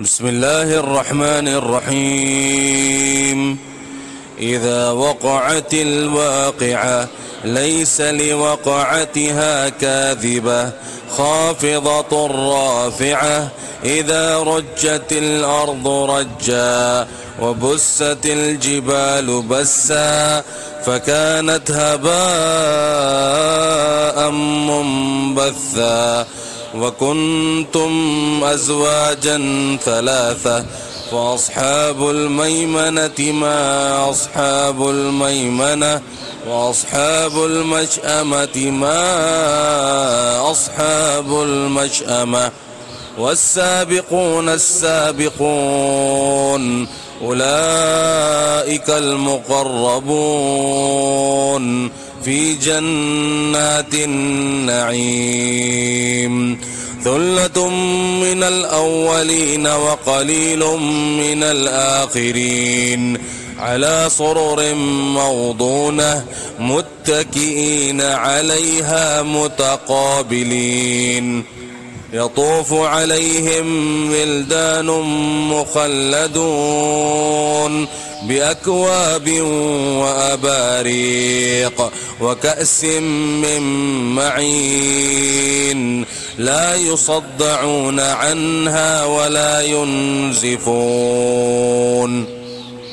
بسم الله الرحمن الرحيم. إذا وقعت الواقعة ليس لوقعتها كاذبة خافضة رافعة. إذا رجت الأرض رجا وبست الجبال بسا فكانت هباء منبثا. وكنتم أزواجا ثلاثة فأصحاب الميمنة ما أصحاب الميمنة وأصحاب المشأمة ما أصحاب المشأمة. والسابقون السابقون أولئك المقربون في جنات النعيم. ثلة من الأولين وقليل من الآخرين على سرر موضونة متكئين عليها متقابلين. يطوف عليهم ولدان مخلدون بأكواب وأباريق وكأس من معين لا يصدعون عنها ولا ينزفون.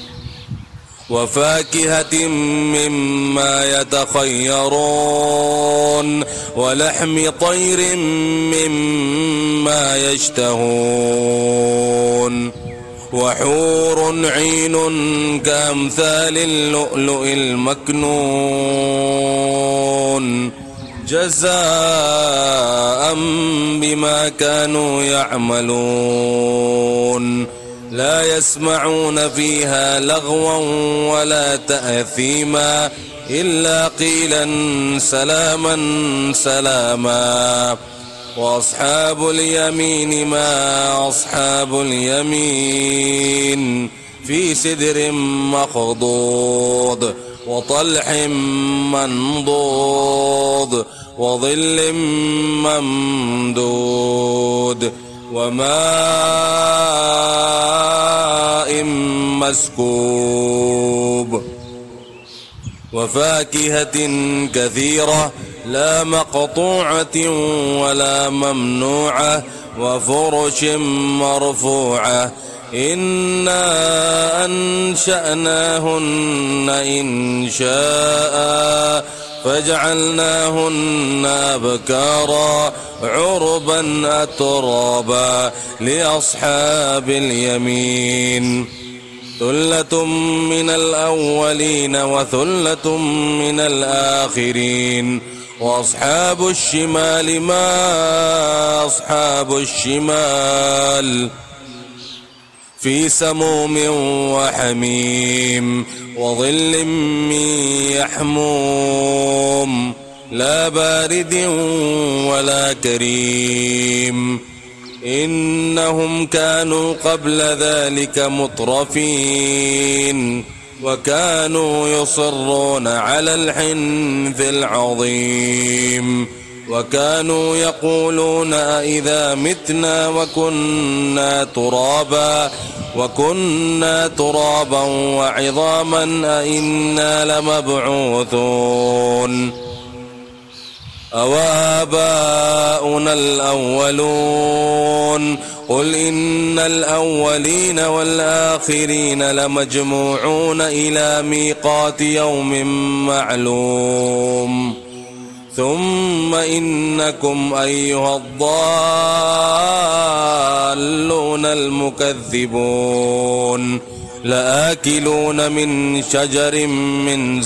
وفاكهة مما يتخيرون ولحم طير مما يشتهون. وحور عين كأمثال اللؤلؤ المكنون جزاء بما كانوا يعملون. لا يسمعون فيها لغوا ولا تأثيما إلا قيلا سلاما سلاما. وأصحاب اليمين ما أصحاب اليمين في سدر مخضود وطلح منضود وظل ممدود وماء مسكوب. وفاكهة كثيرة لا مقطوعة ولا ممنوعة وفرش مرفوعة. إنا أنشأناهن إنشاء فجعلناهن أبكارا عربا أترابا لأصحاب اليمين. ثلة من الأولين وثلة من الآخرين. وأصحاب الشمال ما أصحاب الشمال في سموم وحميم وظل من يحموم لا بارد ولا كريم. إنهم كانوا قبل ذلك مترفين وكانوا يصرون على الحنث العظيم. وكانوا يقولون أإذا متنا وكنا ترابا وعظاما أإنا لمبعوثون أوآباؤنا الأولون قل إن الأولين والآخرين لمجموعون إلى ميقات يوم معلوم. ثم إنكم أيها الضالون المكذبون لآكلون من شجر من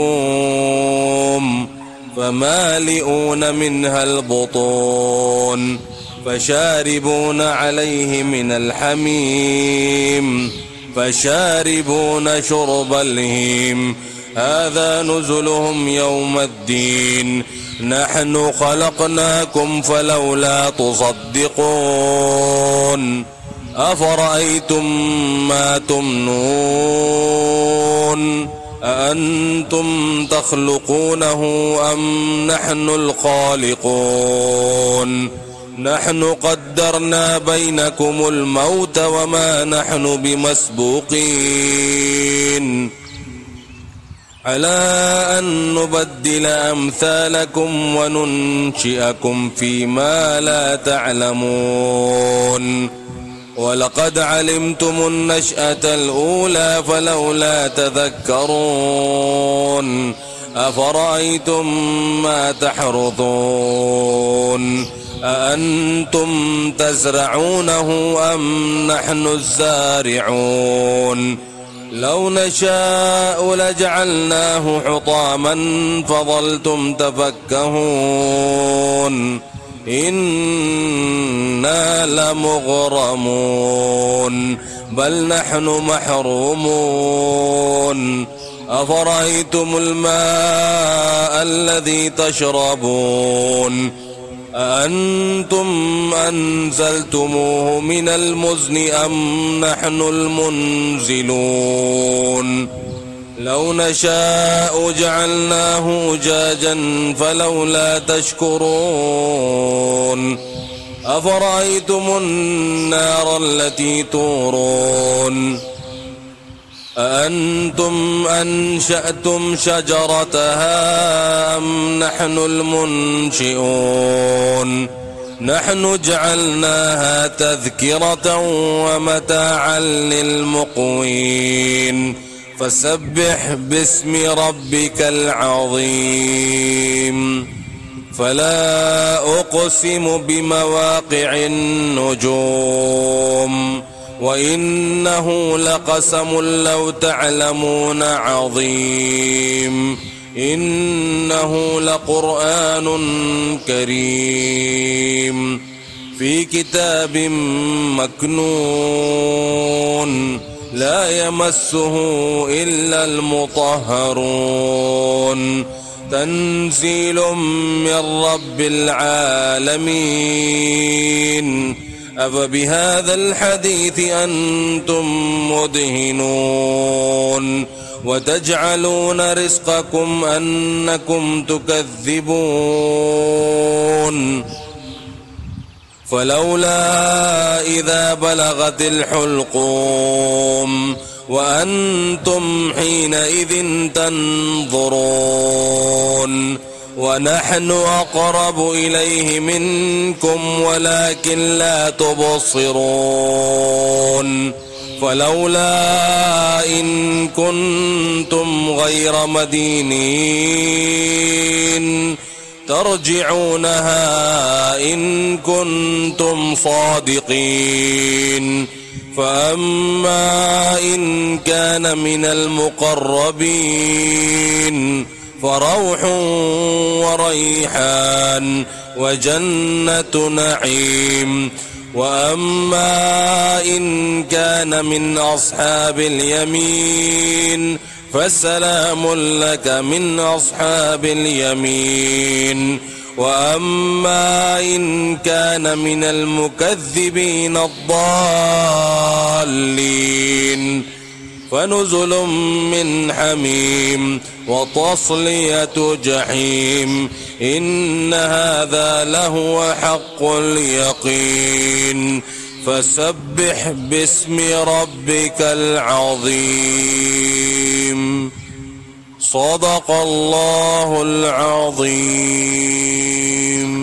زقوم فمالئون منها البطون فشاربون عليه من الحميم فشاربون شرب الهيم. هذا نزلهم يوم الدين. نحن خلقناكم فلولا تصدقون. أفرأيتم ما تمنون أأنتم تخلقونه أم نحن الخالقون. نحن قدرنا بينكم الموت وما نحن بمسبوقين على أن نبدل أمثالكم وننشئكم فيما لا تعلمون ولقد علمتم النشأة الأولى فلولا تذكرون أفرأيتم ما تحرثون أأنتم تزرعونه أم نحن الزارعون لو نشاء لجعلناه حطاما فظلتم تفكهون إنا لمغرمون بل نحن محرومون أفرأيتم الماء الذي تشربون أأنتم أنزلتموه من المزن أم نحن المنزلون لو نشاء جعلناه أجاجا فلولا تشكرون أفرأيتم النار التي تورون أأنتم أنشأتم شجرتها أم نحن المنشئون نحن جعلناها تذكرة ومتاعا للمقوين فسبح باسم ربك العظيم فلا أقسم بمواقع النجوم وإنه لقسم لو تعلمون عظيم إنه لقرآن كريم في كتاب مكنون لا يمسه إلا المطهرون تنزيل من رب العالمين أفبهذا الحديث أنتم مدهنون وتجعلون رزقكم أنكم تكذبون فلولا إذا بلغت الحلقوم وأنتم حينئذ تنظرون ونحن أقرب إليه منكم ولكن لا تبصرون فلولا إن كنتم غير مدينين ترجعونها إن كنتم صادقين فأما إن كان من المقربين فروح وريحان وجنة نعيم وأما إن كان من أصحاب اليمين فسلام لك من أصحاب اليمين وأما إن كان من المكذبين الضالين فنزل من حميم وتصلية جحيم إن هذا لهو حق اليقين فسبح باسم ربك العظيم صدق الله العظيم.